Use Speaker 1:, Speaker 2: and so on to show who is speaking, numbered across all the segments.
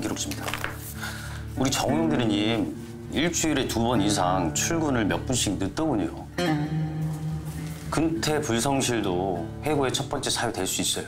Speaker 1: 기록입니다. 우리 정용 대리님 일주일에 2번 이상 출근을 몇 분씩 늦더군요. 근태 불성실도 해고의 첫 번째 사유 될 수 있어요.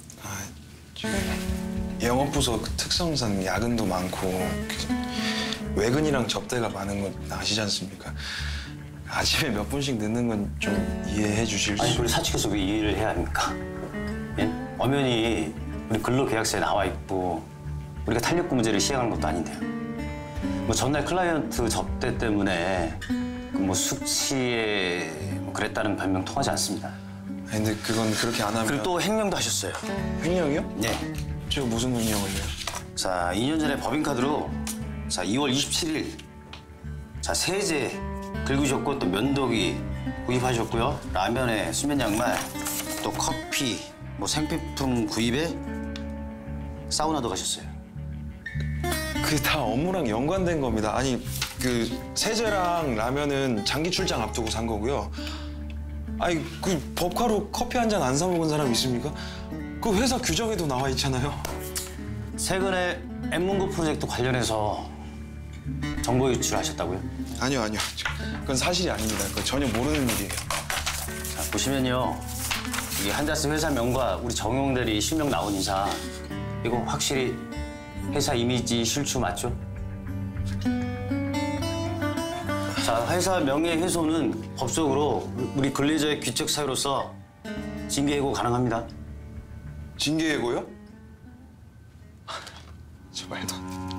Speaker 2: 영업부서 특성상 야근도 많고 외근이랑 접대가 많은 건 아시지 않습니까? 아침에 몇 분씩 늦는 건 좀 이해해 주실 수...
Speaker 1: 아니, 우리 사측에서 왜 이해를 해야 합니까? 예? 엄연히 우리 근로계약서에 나와 있고 우리가 탄력근 무제를 시행하는 것도 아닌데요. 뭐 전날 클라이언트 접대 때문에 그 뭐 숙취에 뭐 그랬다는 변명 통하지 않습니다.
Speaker 2: 아니, 근데 그건 그렇게 안 하면...
Speaker 1: 그리고 또 횡령도 하셨어요.
Speaker 2: 횡령이요?
Speaker 1: 네.
Speaker 2: 제가 무슨 횡령을요?
Speaker 1: 자, 2년 전에 법인카드로 자 2월 27일 자 세제 긁으셨고 또 면도기 구입하셨고요. 라면에 수면 양말 또 커피 뭐 생필품 구입에 사우나도 가셨어요.
Speaker 2: 그게 다 업무랑 연관된 겁니다. 아니, 그 세제랑 라면은 장기 출장 앞두고 산 거고요. 아니, 그 법카로 커피 한 잔 안 사 먹은 사람 있습니까? 그 회사 규정에도 나와 있잖아요.
Speaker 1: 최근에 엠문고 프로젝트 관련해서 정보 유출하셨다고요?
Speaker 2: 아니요. 그건 사실이 아닙니다. 그건 전혀 모르는 일이에요.
Speaker 1: 자, 보시면요. 이 한자스 회사 명과 우리 정용 대리 실명 나온 이상 이거 확실히 회사 이미지 실추 맞죠? 자, 회사 명예훼손은 법적으로 우리 근로자의 귀책 사유로서 징계해고 가능합니다.
Speaker 2: 징계해고요? 저 말도.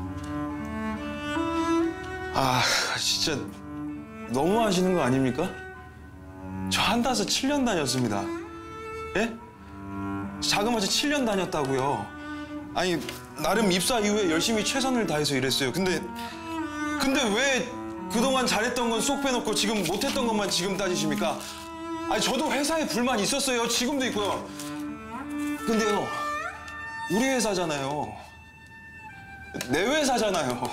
Speaker 2: 아, 진짜 너무 하시는 거 아닙니까? 저 한다서 7년 다녔습니다. 예? 자그마치 7년 다녔다고요. 아니, 나름 입사 이후에 열심히 최선을 다해서 일했어요. 근데 왜 그동안 잘했던 건 쏙 빼놓고 지금 못했던 것만 지금 따지십니까? 아니, 저도 회사에 불만 있었어요. 지금도 있고요. 근데요, 우리 회사잖아요. 내 회사잖아요.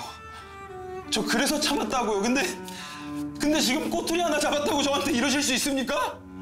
Speaker 2: 저 그래서 참았다고요. 근데 지금 꼬투리 하나 잡았다고 저한테 이러실 수 있습니까?